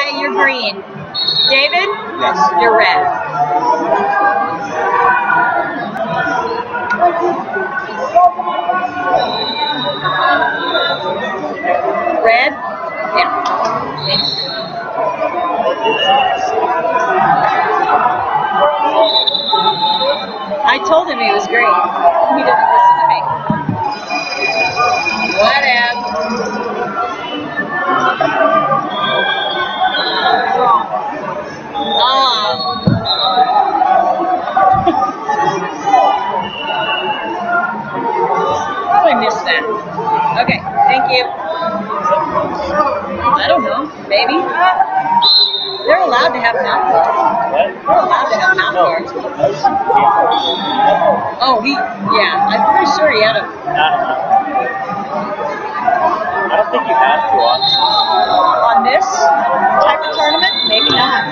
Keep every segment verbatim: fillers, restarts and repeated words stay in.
You're green. David? Yes. You're red. Red? Yeah. I told him he was green. He didn't listen to me. Whatever. Oh. I missed that. Okay, thank you. I don't know, maybe. They're allowed to have mouth guards. What? They're allowed to have mouth guards. Oh, he, yeah, I'm pretty sure he had a... Not enough. I don't think you have to on. On this type of tournament? Maybe not.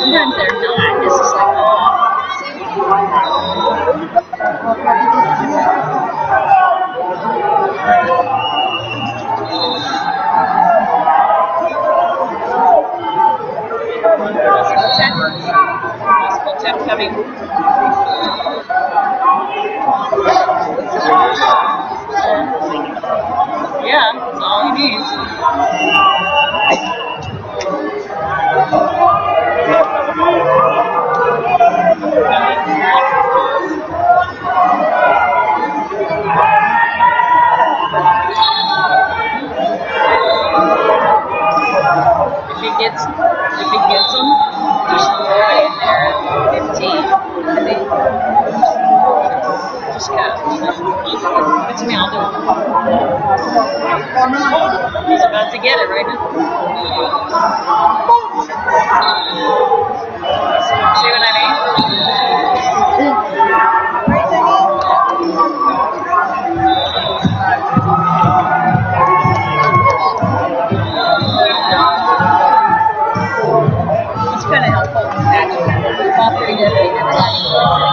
sometimes they're not. It's just like, possible tip coming. Yeah, that's all he needs. If he gets, if he gets them, just throw it in there at fifteen. I think. Just cut. Give it to me, I'll do it. He's about to get it right now. See what I mean? It's kind of helpful. Actually, all pretty good.